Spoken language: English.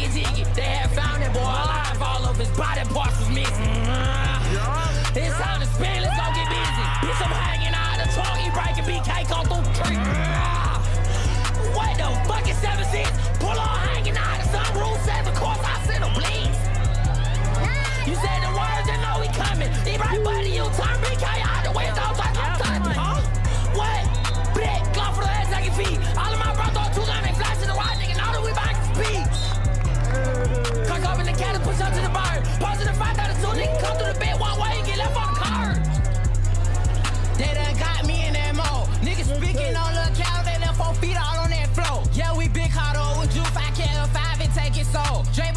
fucking jiggy. They had found that boy alive, all of his body parts was missing. It's time to spin, let's go get busy. Bitch, I'm hanging out of the trunk, he breaking BK, come through the tree. What the fuck is 7-6? Pull on hanging out of some rule says, of course I sent him, please. You said the words, and know he coming. He right buddy, you turn BK out the window, like I'm touching. Huh? What? Black, glove for the ass, I can feed. All of my brothers, 2 guns, they flash in the right, nigga, know that we back to speed. Crack up in the cat and push up to the bar. Positive 5,2 nigga come through the bed one way and get left on the card. They done got me in that mode. Niggas speaking on the couch, they left 4 feet all on that floor. Yeah, we big hot old with juice, I carry a 5 and take it soul.